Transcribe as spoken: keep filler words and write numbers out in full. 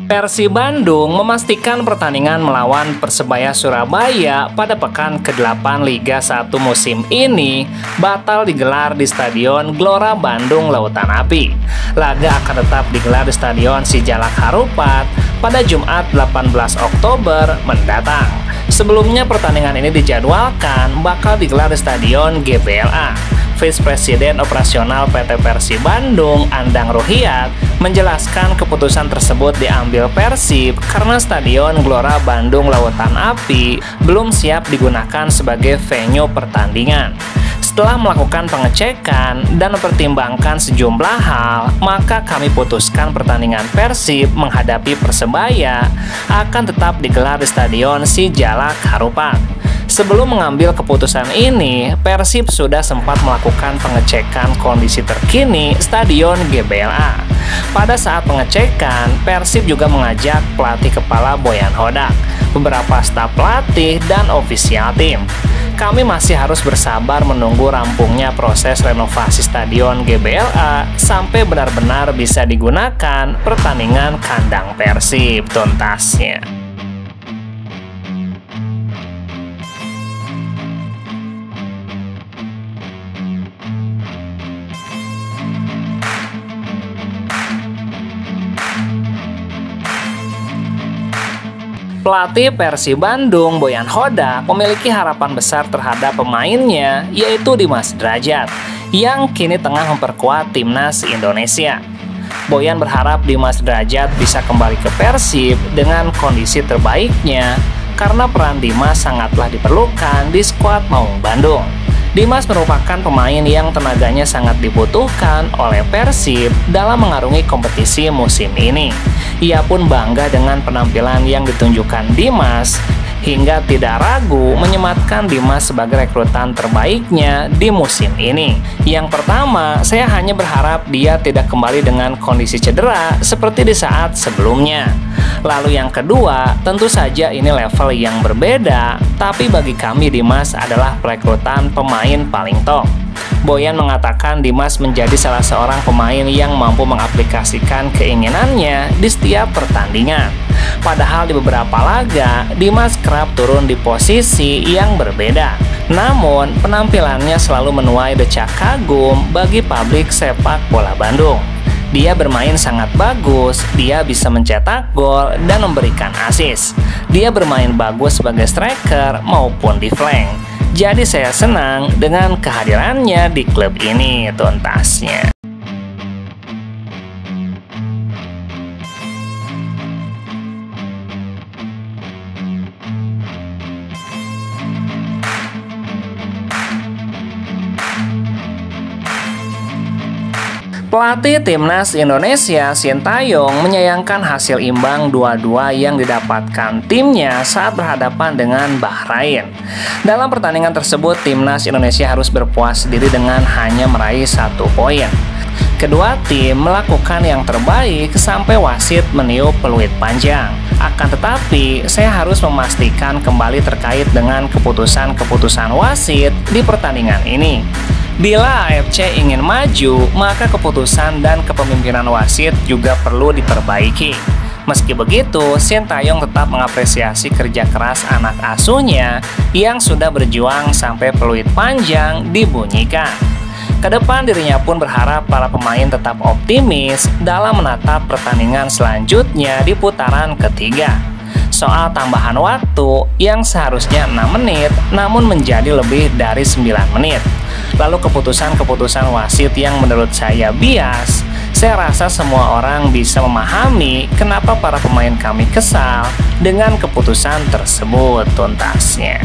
Persib Bandung memastikan pertandingan melawan Persebaya Surabaya pada pekan kedelapan Liga satu musim ini batal digelar di Stadion Gelora Bandung Lautan Api. Laga akan tetap digelar di Stadion Sijalak Harupat pada Jumat delapan belas Oktober mendatang. Sebelumnya pertandingan ini dijadwalkan bakal digelar di Stadion G B L A. Vice Presiden Operasional P T Persib Bandung, Andang Ruhiat, menjelaskan keputusan tersebut diambil Persib karena Stadion Gelora Bandung Lautan Api belum siap digunakan sebagai venue pertandingan. Setelah melakukan pengecekan dan mempertimbangkan sejumlah hal, maka kami putuskan pertandingan Persib menghadapi Persebaya akan tetap digelar di Stadion Sijalak Harupat. Sebelum mengambil keputusan ini, Persib sudah sempat melakukan pengecekan kondisi terkini Stadion G B L A. Pada saat pengecekan, Persib juga mengajak pelatih kepala Boyan Hodak, beberapa staf pelatih, dan ofisial tim. Kami masih harus bersabar menunggu rampungnya proses renovasi Stadion G B L A sampai benar-benar bisa digunakan pertandingan kandang Persib tuntasnya. Pelatih Persib Bandung, Boyan Hodak, memiliki harapan besar terhadap pemainnya, yaitu Dimas Drajat, yang kini tengah memperkuat timnas Indonesia. Boyan berharap Dimas Drajat bisa kembali ke Persib dengan kondisi terbaiknya, karena peran Dimas sangatlah diperlukan di skuad Maung Bandung. Dimas merupakan pemain yang tenaganya sangat dibutuhkan oleh Persib dalam mengarungi kompetisi musim ini. Ia pun bangga dengan penampilan yang ditunjukkan Dimas, hingga tidak ragu menyematkan Dimas sebagai rekrutan terbaiknya di musim ini. Yang pertama, saya hanya berharap dia tidak kembali dengan kondisi cedera seperti di saat sebelumnya. Lalu yang kedua, tentu saja ini level yang berbeda, tapi bagi kami Dimas adalah perekrutan pemain paling top. Boyan mengatakan Dimas menjadi salah seorang pemain yang mampu mengaplikasikan keinginannya di setiap pertandingan. Padahal di beberapa laga, Dimas kerap turun di posisi yang berbeda. Namun, penampilannya selalu menuai decak kagum bagi publik sepak bola Bandung. Dia bermain sangat bagus, dia bisa mencetak gol dan memberikan assist. Dia bermain bagus sebagai striker maupun di flank. Jadi saya senang dengan kehadirannya di klub ini tuntasnya. Pelatih Timnas Indonesia Sintayong menyayangkan hasil imbang dua dua yang didapatkan timnya saat berhadapan dengan Bahrain. Dalam pertandingan tersebut, Timnas Indonesia harus berpuas diri dengan hanya meraih satu poin. Kedua tim melakukan yang terbaik sampai wasit meniup peluit panjang. Akan tetapi, saya harus memastikan kembali terkait dengan keputusan-keputusan wasit di pertandingan ini. Bila A F C ingin maju, maka keputusan dan kepemimpinan wasit juga perlu diperbaiki. Meski begitu, Sintayong tetap mengapresiasi kerja keras anak asuhnya yang sudah berjuang sampai peluit panjang dibunyikan. Kedepan dirinya pun berharap para pemain tetap optimis dalam menatap pertandingan selanjutnya di putaran ketiga. Soal tambahan waktu yang seharusnya enam menit namun menjadi lebih dari sembilan menit. Lalu keputusan-keputusan wasit yang menurut saya bias, saya rasa semua orang bisa memahami kenapa para pemain kami kesal dengan keputusan tersebut tuntasnya.